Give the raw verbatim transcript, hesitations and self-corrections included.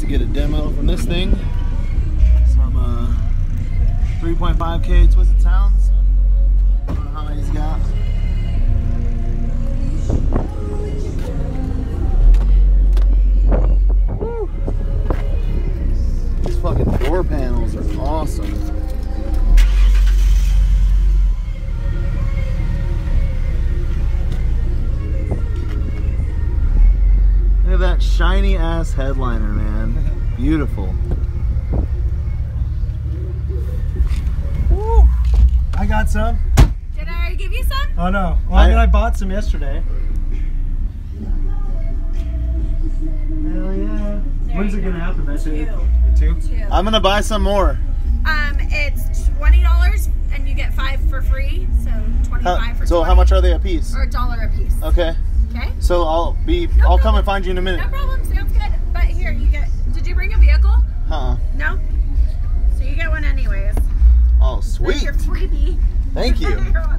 get a demo from this thing. Some uh, three point five K Twisted Sounds. I don't know how many he's got. Woo. These fucking door panels are awesome. Look at that shiny ass headliner, man. Beautiful. Woo. I got some. Did I already give you some? Oh no. Well, I, I mean, I bought some yesterday. Hell yeah. There When's it go. gonna happen? That's it. Two. Two? Two. I'm gonna buy some more. Um, it's twenty dollars and you get five for free, so twenty-five How, for so twenty. how much are they a piece? Or a dollar a piece. Okay. Okay. So I'll be. No I'll come problem. and find you in a minute. No problem. Sounds good. But here you get. Did you bring a vehicle? Uh-uh. No. So you get one anyways. Oh, That's sweet. your freebie. Thank you. You're welcome.